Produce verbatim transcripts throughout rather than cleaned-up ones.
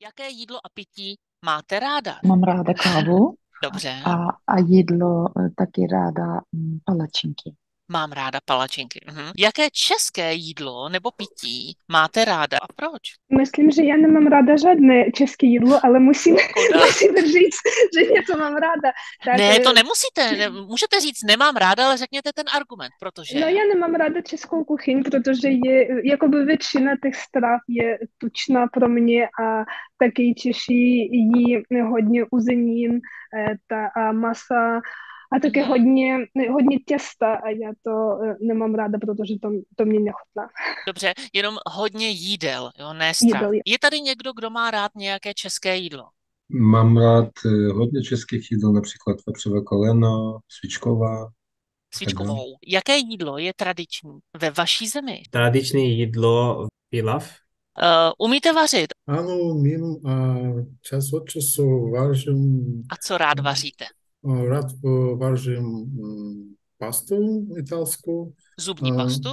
Jaké jídlo a pití máte ráda? Mám ráda kávu Dobře, a, a jídlo eh, taky ráda mm, palačinky. mám ráda palačinky. Mhm. Jaké české jídlo nebo pití máte ráda a proč? Myslím, že já nemám ráda žádné české jídlo, ale musím, Škoda. musím říct, že něco mám ráda. Tak, Ne, to eh, nemusíte. Ne, můžete říct, nemám ráda, ale řekněte ten argument, protože... no já nemám ráda českou kuchyň, protože je, jakoby většina těch strav je tučná pro mě a taky Češi jí hodně uzenin eh, ta, a masa a také Mhm. hodně, hodně těsta a já to eh, nemám ráda, protože to, to mě nechutná. Dobře, jenom hodně jídel, jo, ne strav. Jídlo je. Je tady někdo, kdo má rád nějaké české jídlo? Mám rád eh, hodně českých jídel, například vepřové koleno, svíčková a tak dále. Svíčkovou. Jaké jídlo je tradiční ve vaší zemi? Tradiční jídlo pilav. Uh, umíte vařit? Ano, umím a čas od času vařím, A co rád vaříte? a rád eh, vařím mm, pastu italskou. Zubní A- pastu?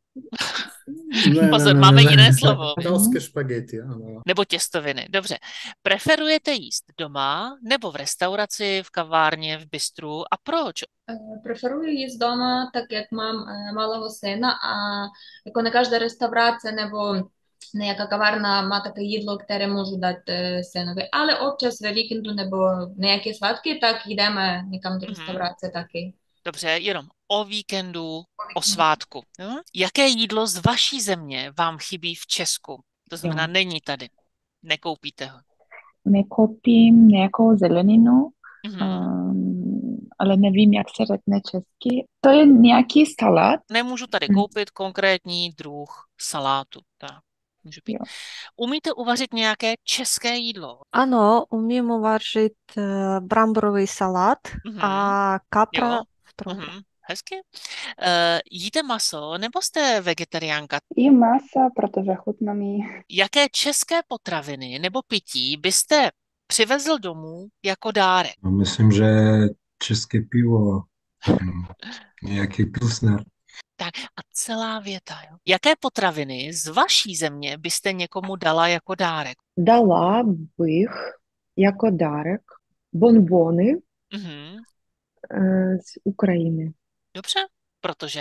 Ne, ne, Pozor, ne, máme ne, jiné ne. slovo. Italské špagety, ano. Nebo těstoviny. Dobře. Preferujete jíst doma nebo v restauraci, v kavárně, v bistru? A proč? Е, Preferую їсти вдома, так як мам е, малого сина, а яко не кожна реставрація nebo nejaká kavárna má také jídlo, které můžu dát e, synovi. Ale občas ve víkendu nebo nějaké svátky, tak jdeme někam do Mhm. restaurace taky. Dobře, jenom o víkendu, o svátku. Jo? Jaké jídlo z vaší země vám chybí v Česku? To znamená, Jo. není tady. Nekoupíte ho. Nekoupím nějakou zeleninu, Mhm. um, ale nevím, jak se řekne česky. To je nějaký salát. Nemůžu tady Mhm. koupit konkrétní druh salátu. Tak, může být. Jo. Umíte uvařit nějaké české jídlo? Ano, umím uvařit eh, bramborový salát Mhm. a kapra Jo. v trubě. Mhm. Hezky. Uh, jíte maso nebo jste vegetariánka? I masa, protože chutná mi. Jaké české potraviny nebo pití byste přivezl domů jako dárek? No, myslím, že české pivo, hm, nějaký pilsner. Tak a celá věta. Jo? Jaké potraviny z vaší země byste někomu dala jako dárek? Dala bych jako dárek bonbony Mhm. eh, z Ukrajiny, Dobře, protože?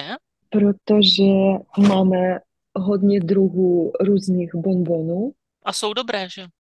protože máme hodně druhů různých bonbonů. A jsou dobré, že?